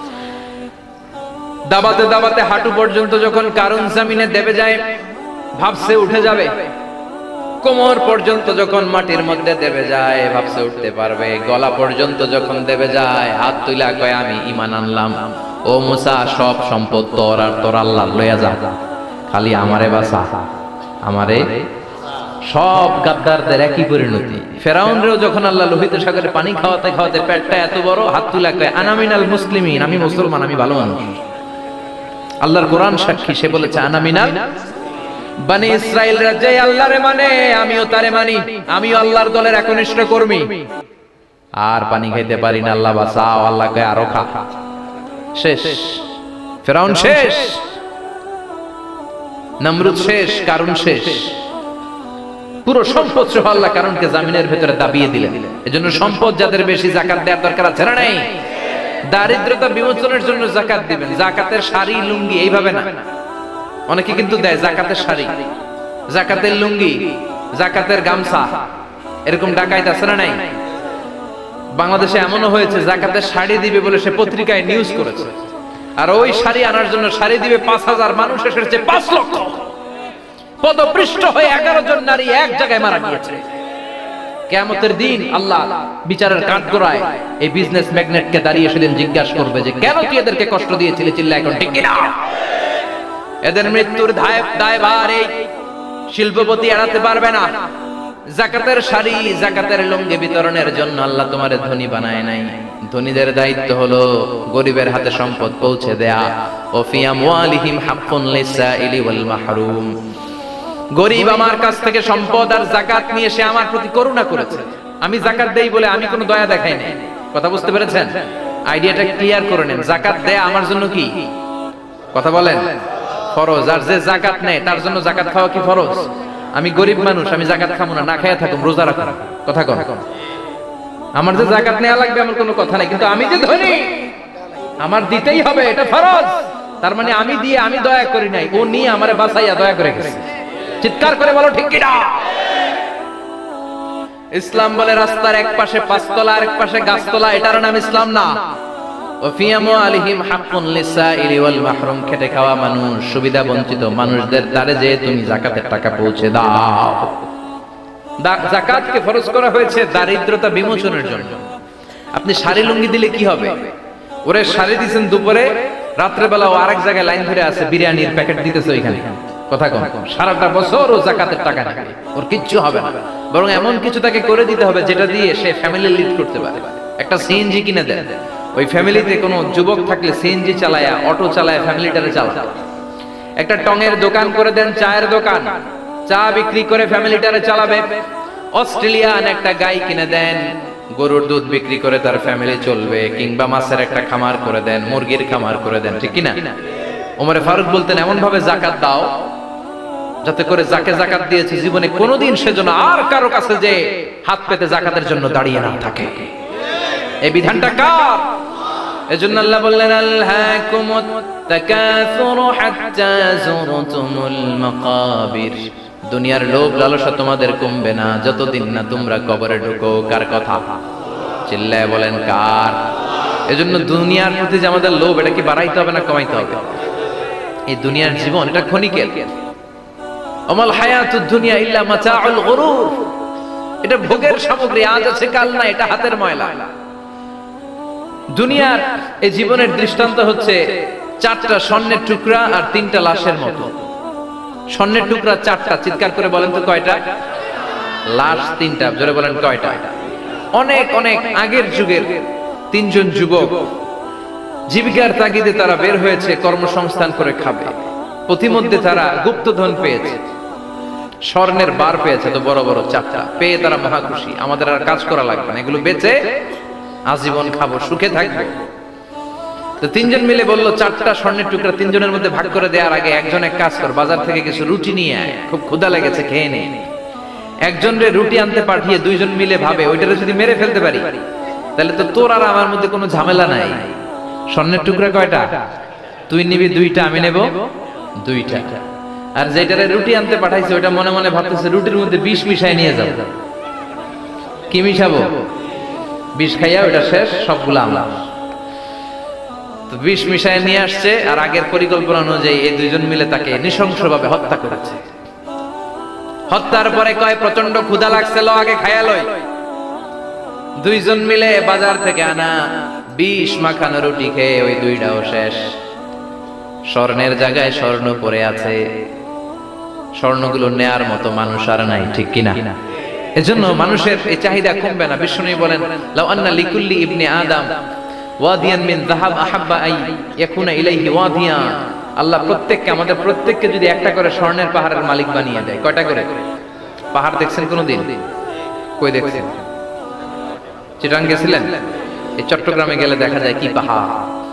দাবাতে দাবাতে হাঁটু পর্যন্ত যখন কারুন জমিনে দেবে যায়, ভাবছে উঠে যাবে। কোমর পর্যন্ত যখন মাটির মধ্যে দেবে যায়, ভাবছে উঠতে পারবে। গলা পর্যন্ত যখন দেবে যায়, হাত তুইলা কয় আমি ঈমান আনলাম। ও মুসা, সব সম্পদ তোর আর তোর আল্লাহ লইয়া যা, খালি আমারে বাঁচা, আমারে। সব গাদ্দারদের একই পরিণতি। ফেরাউনরেও যখন আল্লাহ লোহিত সাগরে পানি খাওয়াতে খাওয়াতে পেটটা এত বড়, হাত তুইলা কয় আনা মিনাল মুসলিমিন, আমি মুসলমান, আমি ভালো মানুষ। আল্লাহর কোরআন সাক্ষী, সে বলেছে আনা মিনাল বনি ইসরাইলরা যে আল্লাহরে মানে, আমিও তারে মানি, আমিও আল্লাহর দলের একনিষ্ঠ কর্মী। আর পানি খাইতে পারি না, আল্লাহ বাঁচাও। আল্লাহ কয় আরো খা। শেষ, ফেরাউন শেষ, নমরুদ শেষ, কারুন শেষ। পুরো সম্পদ সহ আল্লাহ কারুনকে জামিনের ভেতরে দাবিয়ে দিলেন। এজন্য সম্পদ যাদের বেশি, যাকাত দেওয়ার দরকার আছে না নাই? দারিদ্রতা বিমোচনের জন্য যাকাত দিবেন। যাকাতের শাড়ি লুঙ্গি এইভাবে না, অনেকে কিন্তু দেয় যাকাতের শাড়ি, যাকাতের লুঙ্গি, যাকাতের গামছা, এরকম ডাকাইত আছে না নাই? বাংলাদেশে এমনও হয়েছে যাকাতের শাড়ি দিবে বলে সে পত্রিকায় নিউজ করেছে, আর ওই শাড়ি আনার জন্য শাড়ি দিবে 5000 মানুষ, এসেছে 5 লক্ষ। পদপৃষ্ঠ হয়ে 11 জন নারী এক জায়গায় মারা গিয়েছে। কিয়ামতের দিন আল্লাহ বিচারের কাঠগড়ায় এই বিজনেস ম্যাগনেটকে দাঁড়িয়ে সেদিন জিজ্ঞাসা করবে যে কেন তুই এদেরকে কষ্ট দিয়েছিলি? চিল্লা এখন ঠিক কিনা? এদের মৃত্যুর দায়ভার এই শিল্পপতি এড়াতে পারবে না। যাকাতের শাড়ি, যাকাতের লুঙ্গি বিতরণের জন্য আল্লাহ তোমারে ধনী বানায় নাই। ধনীদের দায়িত্ব হলো গরিবের হাতে সম্পদ পৌঁছে দেয়া। ও ফি আমওয়ালিহিম হাক্কুন লিসাইলি ওয়াল মাহরুম। গরিব আমার কাছ থেকে সম্পদ আর যাকাত নিয়ে সে আমার প্রতি করুণা করেছে। আমি যাকাত দেই বলে আমি কোনো দয়া দেখাই নাই। কথা বুঝতে পেরেছেন? আইডিয়াটা ক্লিয়ার করে নেন। যাকাত দেয়া আমার জন্য কি? কথা বলেন, ফরজ। আর যে যাকাত নেয় তার জন্য যাকাত খাওয়া কি ফরজ? আমি গরিব মানুষ, আমি যাকাত খাবো না, না খাইয়া থাকুম, রোজা রাখুন। কথা কন, আমার যে যাকাত নেওয়া লাগবে আমার কোনো কথা নাই, কিন্তু আমি যে ধনী আমার দিতেই হবে, এটা ফরজ। তার মানে আমি দিয়ে আমি দয়া করি নাই, ও নিয়ে আমারে বাঁচাইয়া দয়া করে গেছে। চিৎকার করে বলো ঠিক কিনা? ইসলাম বলে রাস্তার এক পাশে 5 তলা আর এক পাশে গাছতলা, এটার নাম ইসলাম না। ওয়া ফি আমওয়ালিহিম হাক্কুন লিসাইলি ওয়াল মাহরুম, খেটে খাওয়া মানুষ, সুবিধা বঞ্চিত মানুষদের দ্বারে যে তুমি যাকাতের টাকা পৌঁছে দাও। যাকাতকে ফরজ করা হয়েছে দারিদ্রতা বিমোচনের জন্য। আপনি শাড়ি লুঙ্গি দিলে কি হবে? ওরে শাড়ি দিয়েছেন দুপুরে, রাত্রে বেলা ও আরেক জায়গায় লাইন ধরে আছে, বিরিয়ানির প্যাকেট দিতেছে ওইখানে, কথা কম, সারাটা বছর ও যাকাতের টাকা নেবে, ওর কিচ্ছু হবে না। বরং এমন কিছু তাকে করে দিতে হবে যেটা দিয়ে সে ফ্যামিলি লিড করতে পারে। একটা সিএনজি কিনে দেন, ওই ফ্যামিলিতে কোনো যুবক থাকলে সিএনজি চালায়া, অটো চালায়া ফ্যামিলিটারে চালায়। একটা টঙের দোকান করে দেন, চায়ের দোকান, চা বিক্রি করে ফ্যামিলিটারে চালাবে। অস্ট্রেলিয়ান একটা গাই কিনে দেন, গরুর দুধ বিক্রি করে তার ফ্যামিলি চলবে। কিংবা মাছের একটা খামার করে দেন, মুরগির খামার করে দেন, ঠিক কিনা? ওমরে ফারুক বলতেন এমন ভাবে যাকাত দাও যাতে করে যাকে যাকাত দিয়েছে জীবনে কোনোদিন সেজন্য আর কারো কাছে যে হাত পেতে যাকাতের জন্য দাঁড়িয়ে না থাকে। এই বিধানটা কার? এজন্য আল্লাহ বললেন আলহাকুমুত তাকাসুরু হাত্তা যুরতুমুল মাকাবির, দুনিয়ার লোভ লালসা তোমাদের কমবে না যতদিন না তোমরা কবরে ঢুকো। কার কথা? চিল্লায় বলেন কার? এজন্য দুনিয়ার প্রতি যে আমাদের লোভ, এটা কি বাড়াইতে হবে না কমাইতে হবে? এই দুনিয়ার জীবন এটা ক্ষণিকের। আমাল হায়াতুদ দুনিয়া ইল্লা মাতাউল গুরুর, এটা ভোগের সামগ্রী, আজ আছে কাল না, এটা হাতের ময়লা। দুনিয়ার এই জীবনের দৃষ্টান্ত হচ্ছে চারটা স্বর্ণের টুকরা আর তিনটা লাশের মতো। স্বর্ণের টুকরা চারটা, চিৎকার করে বলেন তো কয়টা? লাশ তিনটা, জোরে বলেন কয়টা? অনেক অনেক আগের যুগের তিনজন যুবক জীবিকার তাগিদে তারা বের হয়েছে কর্মসংস্থান করে খাবে। পথিমধ্যে তারা গুপ্তধন পেয়েছে, স্বর্ণের বার পেয়েছে, তো বড় বড় চারটা পেয়ে তারা মহা খুশি। আমাদের আর কাজ করা লাগবে না, এগুলো বেচে আজীবন খাবো, সুখে থাকবো। তো তিনজন মিলে বললো চারটা স্বর্ণের টুকরা তিনজনের মধ্যে ভাগ করে দেওয়ার আগে একজন এক কাজ কর, বাজার থেকে কিছু রুটি নিয়ে আয়, খুব ক্ষুধা লেগেছে, খেয়ে নে। একজনের রুটি আনতে পাঠিয়ে দুইজন মিলে ভাবে ওইটারে যদি মেরে ফেলতে পারি তাহলে তো তোর আর আমার মধ্যে কোনো ঝামেলা নাই। স্বর্ণের টুকরা কয়টা? তুই নিবি দুইটা, আমি নেব দুইটা। আর যেটারে রুটি আনতে পাঠাইছে ওইটা মনে মনে ভাবতেছে রুটির মধ্যে বিষ মিশাই নিয়ে যাও। কি মিশাবো? বিষ খাইয়া ওইটা শেষ, সবগুলো আমার। তো বিষ মিশাই নিয়ে আসছে, আর আগের পরিকল্পনা অনুযায়ী এই দুইজন মিলে তাকে নৃশংসভাবে হত্যা করেছে। হত্যার পরে কয় প্রচন্ড ক্ষুধা লাগছে, লো আগে খাইয়া লই। দুইজন মিলে বাজার থেকে আনা বিষ মাখানো রুটি খেয়ে ওই দুইটাও শেষ। স্বর্ণের জায়গায় স্বর্ণ পড়ে আছে, স্বর্ণগুলো নেয়ার মতো মানুষ আর নাই, ঠিক কিনা? এজন্য মানুষের এই চাহিদা কমবে না। বিষ্ণু বলেন লাউ আন্না লিকুল্লি ইবনে আদম ওয়াদিয়ান মিন যাহাব আহাব্বা আই ইয়াকুনা ইলাইহি ওয়াদিয়া, আল্লাহ প্রত্যেককে, আমাদের প্রত্যেককে যদি একটা করে স্বর্ণের পাহাড়ের মালিক বানিয়ে দেয়। কয়টা করে পাহাড় দেখছেন কোনদিন? কই দেখছেন? চিটাং গেছিলেন? এই চট্টগ্রামে গেলে দেখা যায় কি পাহাড়।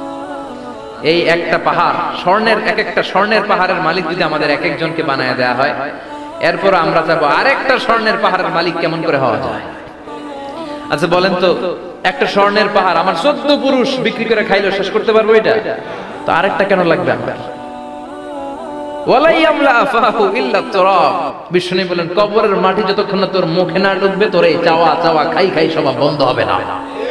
এই একটা পাহাড় স্বর্ণের, এক একটা স্বর্ণের পাহাড়ের মালিক যদি আমাদের এক একজনকে বানায় দেয়া হয়, এরপর আমরা যাবো আরেকটা স্বর্ণের পাহাড়ের মালিক কেমন করে হওয়া যায়। আচ্ছা বলেন তো, একটা স্বর্ণের পাহাড় আমার 14 পুরুষ বিক্রি করে খাইলো শেষ করতে পারবো এটা? তো আরেকটা কেন লাগবে আমার? ওয়ালাই আমলা আফাহু ইল্লা তুরাব, বিষ্ণু বলেন কবরের মাটি যতক্ষণ না তোর মুখে না ঢুকবে তোর এই চাওয়া চাওয়া খাই খাই সব বন্ধ হবে না।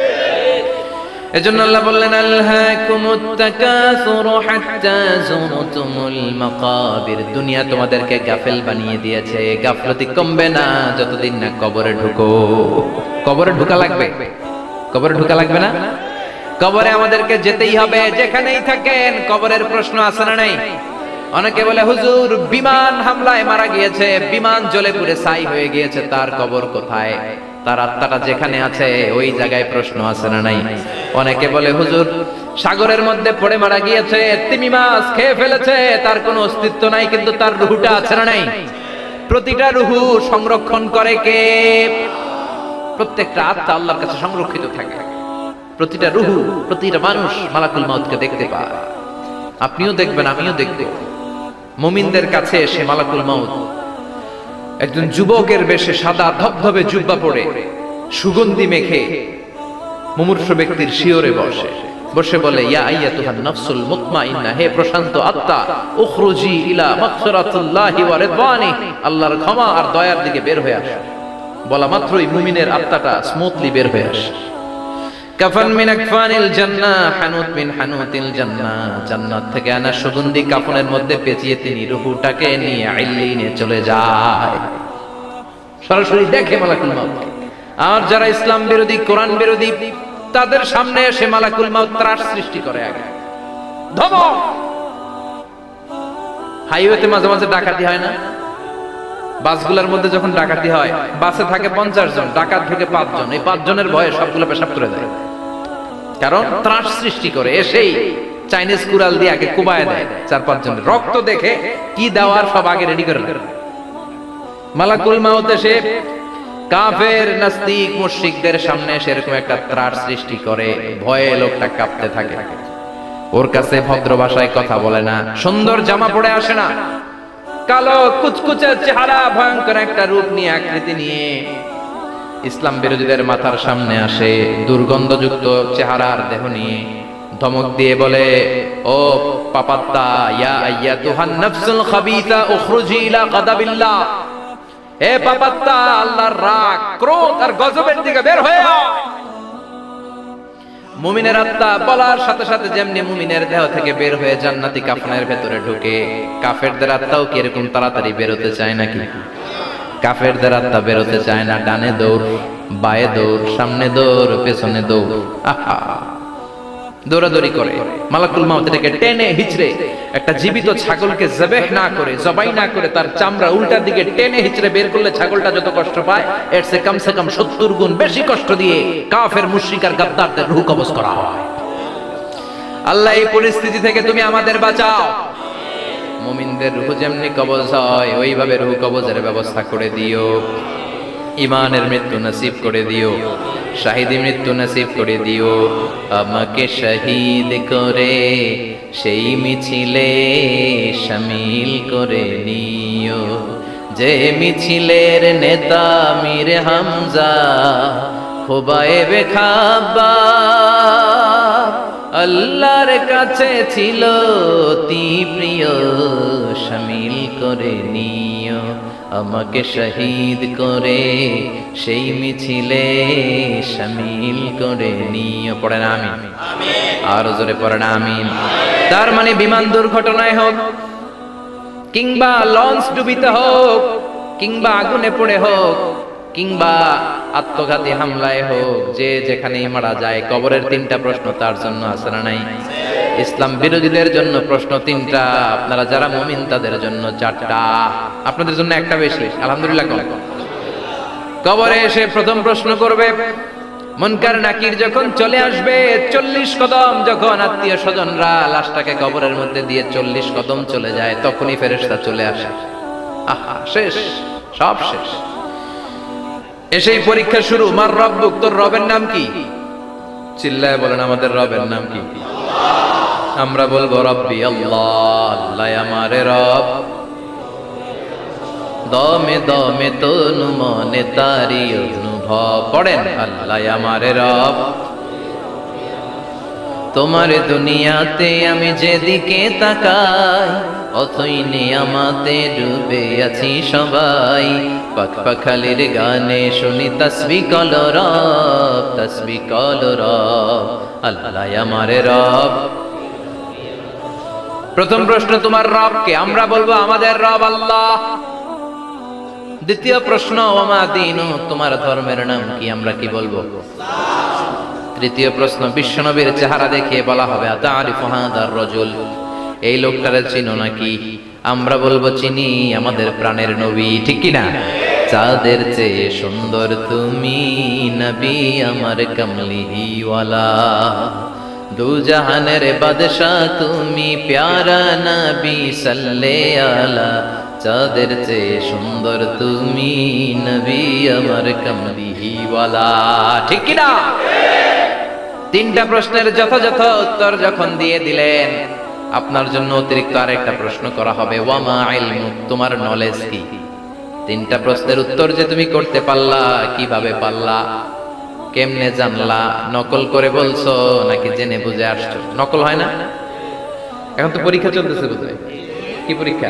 এজন্য আল্লাহ বললেন আলহাকুমুত তাকাসুরু হাত্তা যুরতুমুল মাকাবির, দুনিয়া তোমাদেরকে গাফেল বানিয়ে দিয়েছে, গাফলতি কমবে না যতদিন না কবরে ঢুকো। কবরে ঢোকা লাগবে, কবরে ঢোকা লাগবে না? কবরে আমাদেরকে যেতেই হবে, যেখানেই থাকেন। কবরের প্রশ্ন আছে না নাই? অনেকে বলে হুজুর বিমান হামলায় মারা গিয়েছে, বিমান জ্বলে পুড়ে ছাই হয়ে গিয়েছে, তার কবর কোথায়? তার আত্মাটা যেখানে আছে ওই জায়গায় প্রশ্ন আছে না নাই? অনেকে বলে হুজুর সাগরের মধ্যে পড়ে মারা গিয়েছে, তিমি মাছ খেয়ে ফেলেছে, তার কোনো অস্তিত্ব নাই, কিন্তু তার রুহুটা আছে না নাই? প্রতিটা রুহু সংরক্ষণ করে কে? প্রত্যেকটা আত্মা আল্লাহর কাছে সংরক্ষিত থাকে। প্রতিটা রুহু, প্রতিটা মানুষ মালাকুল মাউতকে দেখতে পায়। আপনিও দেখবেন, আমিও দেখব। মুমিনদের কাছে এসে মালাকুল মাউত একজন যুবকের বেশে সাদা ধবধবে জুব্বা পরে সুগন্ধি মেখে মুমূর্ষ ব্যক্তির শিয়রে বসে বসে বলে ইয়া আইয়াতুহান নাফসুল মুতমাইন্না, হে প্রশান্ত আত্মা, উখরুজি ইলা মাগফিরাতুল্লাহি ওয়া রিদওয়ানি, আল্লাহর ক্ষমা আর দয়ার দিকে বের হয়ে আসো। বলা মাত্রই মুমিনের আত্মাটা স্মুথলি বের হয়ে আসে। কাফান মিন আকফানিল জান্নাহ, হানুত মিন হানুতিল জান্নাহ, জান্নাত থেকে আনা সুগন্ধি কাফনের মধ্যে পেঁচিয়ে তিনি রূহটাকে নিয়ে ইল্লিনে চলে যায়। সরাসরি দেখে মালাকুল মাউত। আর যারা ইসলাম বিরোধী, কোরআন বিরোধী, তাদের সামনে এসে মালাকুল মাউত ত্রাস সৃষ্টি করে। আগে ধমক। হাইওয়েতে মাঝে মাঝে ডাকাতি হয় না? বাসগুলোর মধ্যে যখন ডাকাতি হয়, বাসে থাকে 50 জন, ডাকাত ঢুকে 5 জন, এই 5 জনের ভয়ে সবগুলো পেশাব করে দেয়। কারণ ত্রাস সৃষ্টি করে। এসেই চাইনিজ কুড়াল দিয়ে আগে কুবায় দেয় 4-5 জনের। রক্ত দেখে কি দেওয়ার সব আগে রেডি করে দেয়। মালাকুল মাউত এসে কাফের, নাস্তিক, মুশরিকদের সামনে সেরকম একটা ত্রাস সৃষ্টি করে। ভয়ে লোকটা কাঁপতে থাকে। ওর কাছে ভদ্র ভাষায় কথা বলে না, সুন্দর জামা পরে আসে না, কালো কুচকুচে চেহারা, ভয়ঙ্কর একটা রূপ নিয়ে, আকৃতি নিয়ে ইসলাম বিরোধীদের মাথার সামনে আসে। দুর্গন্ধযুক্ত চেহারার দেহ নিয়ে ধমক দিয়ে বলে, ও পাপাত্তা, ইয়া আইয়াতুহান নাফসুল খাবিসা উখরুজি ইলা গাদাবিল্লাহ, হে পাপাত্তা, আল্লাহর রাগ, ক্রোধ আর গজবের দিকে বের হয়ে আও। মুমিনের আত্মা বলার সাথে সাথে যেমনি মুমিনের দেহ থেকে বের হয়ে জান্নাতি কাফনের ভেতরে ঢুকে, কাফেরদের আত্মাও কি এরকম তাড়াতাড়ি বেরোতে চায় নাকি? কাফেরদের আত্মা বেরোতে চায় না। ডানে দৌড়, বায়ে দৌড়, সামনে দৌড়, পেছনে দৌড়, আহা, দৌড়াদৌড়ি করে। মালাকুল মাউত এটাকে টেনে হিচড়ে, একটা জীবিত ছাগলকে জবেহ না করে, জবাই না করে, তার চামড়া উল্টার দিকে টেনে হিচড়ে বের করলে ছাগলটা যত কষ্ট পায়, এর চেয়ে কমসে কম 70 গুণ বেশি কষ্ট দিয়ে কাফের, মুশরিক আর গাদ্দারদের রূহ কবজ করা হয়। আল্লাহ, এই পরিস্থিতি থেকে তুমি আমাদের বাঁচাও। মুমিনদের রূহ যেমনি কবজ হয়, ওইভাবে রূহ কবজের ব্যবস্থা করে দিও। ইমানের মৃত্যু নসিব করে দিও, শাহিদি মৃত্যু নসিব করে দিও। আমাকে শহীদ করে সেই মিছিলে শামিল করে নিও, যে মিছিলের নেতা মীর হামজা, খুবাইবে খাব্বাব, আল্লাহর কাছে ছিল অতি প্রিয়, শামিল করে নিও। আমাকে শহীদ করে সেই মিছিলে শামিল করে নিও। পড়েন আমিন। আর জোরে পড়েন আমিন। তার মানে বিমান দুর্ঘটনায় হোক, কিংবা লঞ্চ ডুবিতে হোক, কিংবা আগুনে পড়ে হোক, কিংবা আত্মঘাতী হামলায় হোক, যে যেখানেই মারা যায়, কবরের 3টা প্রশ্ন তার জন্য আছে না নাই? ইসলাম বিরোধীদের জন্য প্রশ্ন 3টা, আপনারা যারা মুমিন তাদের জন্য 4টা, আপনাদের জন্য একটা বেশি। আলহামদুলিল্লাহ। কবরে এসে প্রথম প্রশ্ন করবে, মুনকার নাকির যখন চলে আসবে, 40 কদম যখন আত্মীয় স্বজনরা লাশটাকে কবরের মধ্যে দিয়ে 40 কদম চলে যায়, তখনই ফেরেশতা চলে আসে। আহা, শেষ, সব শেষ। এসেই পরীক্ষা শুরু। মার রব্বুক, তোর রবের নাম কি? চিল্লায় বলেন, আমাদের রবের নাম কি? আমরা বলবো রব্বি আল্লাহ, আল্লাহ আমারে রব। দমে দমে তনু মনে তারি অনুভব। পড়েন, আল্লাহ আমারে রব। তোমার দুনিয়াতে আমি যেদিকে তাকাই, অথই নিয়ামতে ডুবে আছি সবাই। পাখ পাখালির গানে শুনি তাসবিহ কল রব, তাসবিহ কল রব, আল্লাহ আমারে রব। প্রথম প্রশ্ন, তোমার রব কে? আমরা বলবো আমাদের রব আল্লাহ। দ্বিতীয় প্রশ্ন, ওমা দীনু, তোমার ধর্মের নাম কি? আমরা কি বলবো? তৃতীয় প্রশ্ন, বিশ্বনবীর চেহারা দেখিয়ে বলা হবে, আতারিফু হাদার রাজুল, এই লোকটারে চিনো নাকি? আমরা বলবো চিনি, আমাদের প্রাণের নবী, ঠিক কি না? চাঁদের চেয়ে সুন্দর তুমি নবী আমার কমলিহি ওয়ালা, দু জাহানের বাদশা তুমি প্যারা নবী সাল্লে আলা, চাঁদের চেয়ে সুন্দর তুমি নবী আমার কমলিহি ওয়ালা, ঠিক কি না? 3টা প্রশ্নের যথাযথ উত্তর যখন দিয়ে দিলেন, আপনার জন্য অতিরিক্ত আরেকটা প্রশ্ন করা হবে, ওয়ামা ইলমুক, তোমার নলেজ কি? 3টা প্রশ্নের উত্তর যে তুমি করতে পারলা, কিভাবে পারলা, কেমনে জানলা? নকল করে বলছো নাকি জেনে বুঝে আসছো? নকল হয় না? এখন তো পরীক্ষা চলতেছে, বুঝলে কি পরীক্ষা?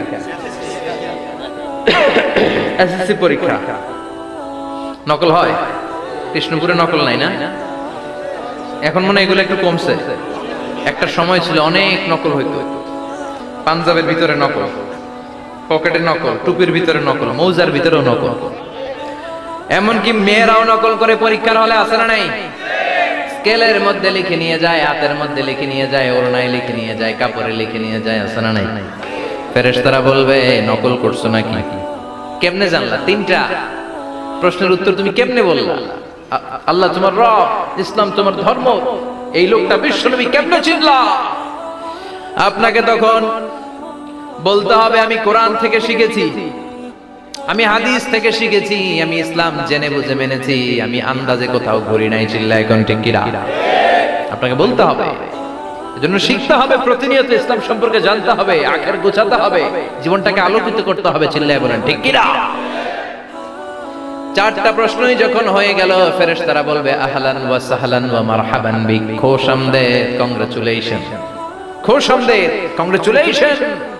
এসএসসি পরীক্ষা। নকল হয়? কৃষ্ণপুরে নকল নাই না? এখন মনে হয় এগুলো একটু কমছে। একটা সময় ছিল অনেক নকল হইতো, পাঞ্জাবের ভিতরে নকল, পকেটে নকল, টুপির ভিতরে নকল, মৌজার ভিতরেও নকল, এমনকি মেয়েরাও নকল করে পরীক্ষার হলে আছে না নাই? স্কেলের মধ্যে লিখে নিয়ে যায়, হাতের মধ্যে লিখে নিয়ে যায়, ওড়নায় লিখে নিয়ে যায়, কাপড়ে লিখে নিয়ে যায়, আছে না নাই? ফেরেশতারা বলবে নকল করছো নাকি? কেমনে জানলা? তিনটা প্রশ্নের উত্তর তুমি কেমনে বললা? আল্লাহ তোমার রব, ইসলাম তোমার ধর্ম, এই লোকটা বিশ্বনবী, কেমনে চিনলা? আপনাকে তখন বলতে হবে আমি কোরআন থেকে শিখেছি, আমি হাদিস থেকে শিখেছি, আমি ইসলাম জেনে বুঝে মেনেছি, আমি আন্দাজে কোথাও ঘুরি নাই। চিল্লায় কোন ঠিক কিনা? আপনাকে বলতে হবে, এজন্য শিখতে হবে, প্রতিনিয়ত ইসলাম সম্পর্কে জানতে হবে, আখের গোছাতে হবে, জীবনটাকে আলোকিত করতে হবে। চিল্লায় বলেন ঠিক কিনা? চারটা প্রশ্নই যখন হয়ে গেল, ফেরেশতারা বলবে আহলান ওয়া সাহলান ওয়া মারহাবান বিক, খোশামদেদ, কংগ্রাচুলেশন, খোশামদেদ, কংগ্রাচুলেশন,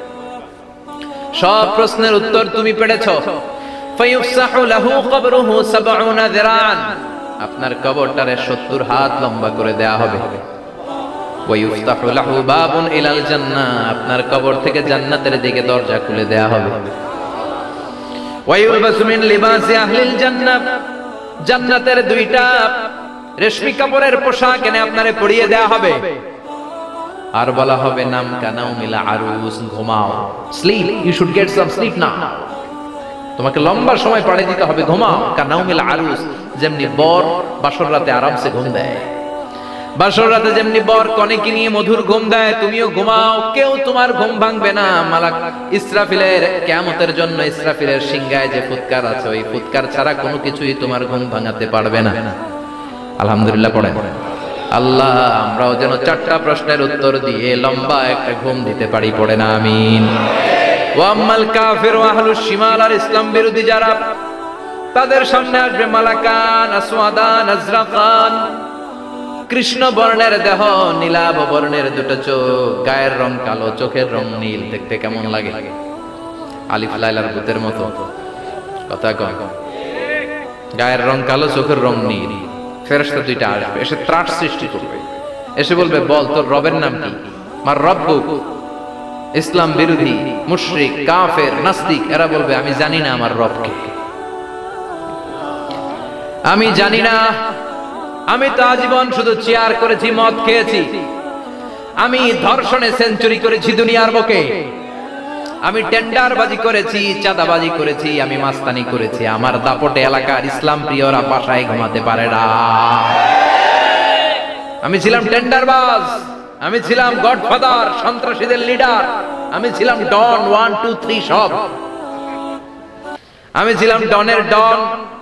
সব প্রশ্নের উত্তর তুমি পেরেছো। ফায়ুফসাহু লাহু কবরুহু 70 যিরান, আপনার কবরটারে 70 হাত লম্বা করে দেয়া হবে। ওয়া ইফতাহু লাহু বাবুন ইলাল জান্নাহ, আপনার কবর থেকে জান্নাতের দিকে দরজা খুলে দেয়া হবে। ওয়া ইউলবাসু মিন লিবাসি আহলিল জান্নাহ, জান্নাতের দুইটা রেশমি কাপড়ের পোশাক এনে আপনারে পরিয়ে দেয়া হবে। আর বলা হবে নাম কানাউমিল আরুস, ঘুমাও, sleep, you should get some sleep now, তোমাকে লম্বা সময় পাড়ি দিতে হবে, ঘুমাও। কানাউমিল আরুস, যেমনি বর বাসর রাতে আরামসে ঘুম দেয়, বাসর রাতে যেমনি বর কনেকে নিয়ে মধুর ঘুম দেয়, তুমিও ঘুমাও, কেউ তোমার ঘুম ভাঙবে না। মালাক ইসরাফিলের, কিয়ামতের জন্য ইসরাফিলের সিংহায় যে ফুৎকার আছে, ওই ফুৎকার ছাড়া কোনো কিছুই তোমার ঘুম ভাঙাতে পারবে না। আলহামদুলিল্লাহ পড়েন। আল্লাহ আমরাও যেন চারটা প্রশ্নের উত্তর দিয়ে লম্বা একটা ঘুম দিতে পারি, পড়ে না আমিন। ওয়া আম্মাল কাফির ওয়া আহলুশ শিমাল, আর ইসলাম বিরোধী যারা, তাদের সামনে আসবে মালাকান আসওয়াদান আজরাকান, কৃষ্ণ বর্ণের দেহ, নীলাভ বর্ণের দুটো চোখ, গায়ের রং কালো, চোখের রং নীল, দেখতে কেমন লাগে? আলিফ লাইলার ভূতের মতো, কথা কয়, গায়ের রং কালো, চোখের রং নীল। ফেরেশতা দুইটা আসবে, এসে ত্রাস সৃষ্টি করবে, এসে বলবে বল তোর রবের নাম কি? মার রব্বুক। ইসলাম বিরোধী মুশরিক, কাফের, নাস্তিক এরা বলবে আমি জানি না আমার রবকে, আমি জানি না, আমি তো আজীবন শুধু চেয়ার করেছি, মদ খেয়েছি, আমি ধর্ষণে সেঞ্চুরি করেছি দুনিয়ার বুকে, আমি টেন্ডারবাজি করেছি, চাঁদাবাজি করেছি, আমি মাস্তানি করেছি, আমার দাপটে এলাকার ইসলাম প্রিয়রা বাসায় ঘুমাতে পারে না। আমি ছিলাম টেন্ডারবাজ, আমি ছিলাম গডফাদার, সন্ত্রাসীদের লিডার, আমি ছিলাম ডন 1 2 3 সব, আমি ছিলাম ডনের ডন,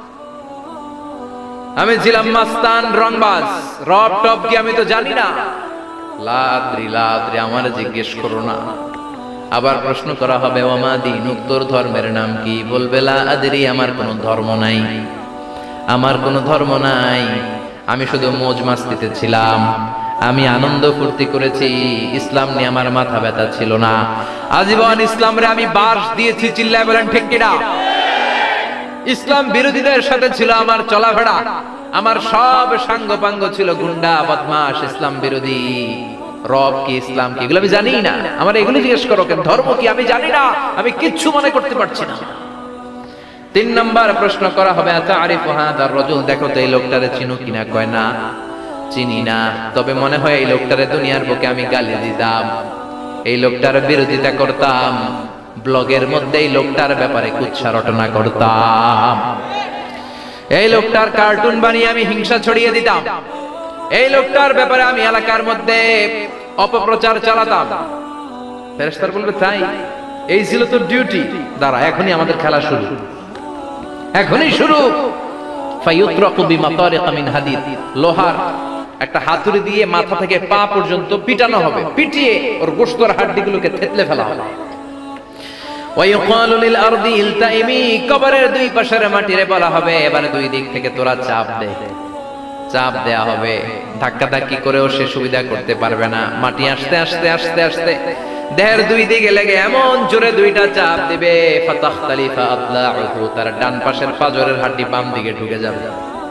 আমি ছিলাম মাস্তান, রংবাজ, রব টপ কি আমি তো জানি না। লাদ্রি লাদ্রি, আমার জিজ্ঞেস করো না। আবার প্রশ্ন করা হবে ওমা দীনুক, তোর ধর্মের নাম কি? বলবে লা আদরি, আমার কোনো ধর্ম নাই, আমার কোনো ধর্ম নাই, আমি শুধু মौज মাস্তিতে ছিলাম, আমি আনন্দ ফুর্তি করেছি, ইসলাম নিয়ে আমার মাথা ব্যথা ছিল না, আজীবন ইসলামরে আমি বাস দিয়েছি। চিল্লায় বলেন ঠিক কিনা? ইসলাম বিরোধীদের সাথে ছিল আমার চলাফেরা, আমার সব সাঙ্গপাঙ্গ ছিল গুন্ডা, বদমাশ, ইসলাম বিরোধী। রব কি, ইসলাম কি, এগুলো আমি জানি না, আমার এগুলো জিজ্ঞেস করো কেন? ধর্ম কি আমি জানি না, আমি কিচ্ছু মনে করতে পারছি না। 3 নাম্বার প্রশ্ন করা হবে আতারিফু হাদার রাজুল, দেখো তো এই লোকটারে চিনো কিনা? কয় না, চিনি না, তবে মনে হয় এই লোকটারে দুনিয়ার বুকে আমি গালি দিতাম, এই লোকটার বিরোধিতা করতাম, ব্লগের মধ্যে এই লোকটার ব্যাপারে কুৎসা রটনা করতাম, এই লোকটার কার্টুন বানিয়ে আমি হিংসা ছড়িয়ে দিতাম, এই লোকটার ব্যাপারে আমি এলাকার মধ্যে অপপ্রচার চালাতাম। ফেরেশতারা বলবে তাই, এই ছিল তোর ডিউটি, দাঁড়া এখনই আমাদের খেলা শুরু, এখনই শুরু। ফায়ুতরাকু বিমাতারিকা মিন হাদিদ, লোহার একটা হাতুড়ি দিয়ে মাথা থেকে পা পর্যন্ত পিটানো হবে, পিটিয়ে ওর গোশতের হাড্ডিগুলোকে থেতলে ফেলা হবে। ওয়ায়ুকালু লিল আরদি ইলতাইমি, কবরের দুই পাশের মাটিরে বলা হবে এবারে দুই দিক থেকে তোরা চাপ দে, চাপ দেয়া হবে, ধাক্কা ধাক্কি করেও সে সুবিধা করতে পারবে না, মাটি আস্তে আস্তে আস্তে আস্তে দেহের দুই দিকে লেগে এমন জোরে দুইটা চাপ দিবে, ফাতাখতালিফা আদলাউহু, তার ডান পাশের পাজরের হাড্ডি বাম দিকে ঢুকে যাবে,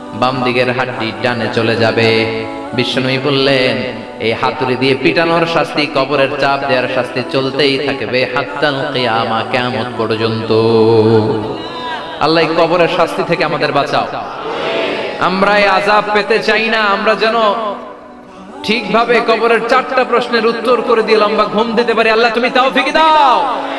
বাম দিকের হাড্ডি ডানে চলে যাবে। বিশ্বনবী বললেন এই হাতুড়ি দিয়ে পিটানোর শাস্তি, কবরের চাপ দেওয়ার শাস্তি চলতেই থাকবে হাত্তাল কিয়ামা, কিয়ামত পর্যন্ত। আল্লাহ এই কবরের শাস্তি থেকে আমাদের বাঁচাও। আমরা এই আযাব পেতে চাই না, আমরা যেন ঠিকভাবে কবরের 4টা প্রশ্নের উত্তর করে দিয়ে লম্বা ঘুম দিতে পারি। আল্লাহ তুমি তৌফিক দাও।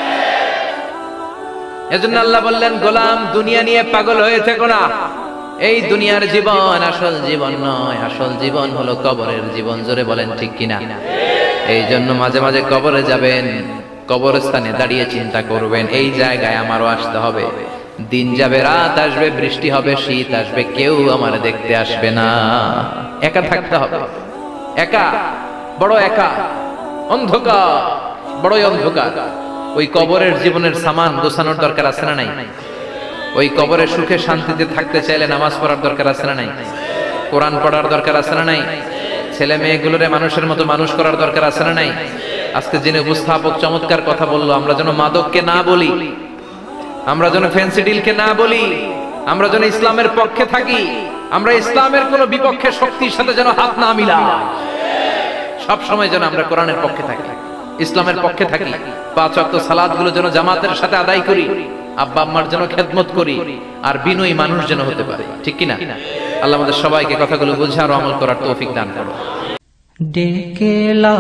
এজন্য আল্লাহ বললেন, গোলাম দুনিয়া নিয়ে পাগল হয়ে থেকো না। এই দুনিয়ার জীবন আসল জীবন নয়, আসল জীবন হলো কবরের জীবন। জোরে বলেন ঠিক কিনা? এই জন্য মাঝে মাঝে কবরে যাবেন, কবরস্থানে দাঁড়িয়ে চিন্তা করবেন এই জায়গায় আমারও আসতে হবে। দিন যাবে, রাত আসবে, বৃষ্টি হবে, শীত আসবে, কেউ আমার দেখতে আসবে না। একা থাকতে হবে, একা, বড় একা, অন্ধকার, বড়ই অন্ধকার। ওই কবরের জীবনের সামান গোছানোর দরকার আছে না নাই? ওই কবরে সুখে শান্তিতে থাকতে চাইলে নামাজ পড়ার দরকার আছে না নাই? কোরআন পড়ার দরকার আছে না নাই? ছেলে মেয়েগুলোরে মানুষের মতো মানুষ করার দরকার আছে না নাই? আজকে যিনি উপস্থাপক চমৎকার কথা বললো, আমরা যেন মাদককে না বলি, আমরা যেন ফ্যান্সি ডিলকে না বলি, আমরা যেন ইসলামের পক্ষে থাকি, আমরা ইসলামের কোন বিপক্ষে শক্তির সাথে যেন হাত না মিলাই। সব সময় যেন আমরা কোরআনের পক্ষে থাকি, ইসলামের পক্ষে থাকি। 5 ওয়াক্ত সালাতগুলো যেন জামাতের সাথে আদায় করি, আব্বা আম্মার যেন খেদমত করি, আর বিনয়ী মানুষ যেন হতে পারে। ঠিক কিনা? আল্লাহ আমাদের সবাইকে কথাগুলো বুঝে আর আমল করার তৌফিক দান করো। ডেকে লা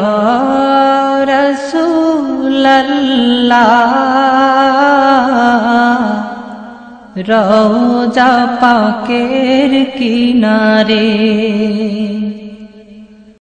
রাসূলুল্লাহ, রওজা পাকের কিনারে।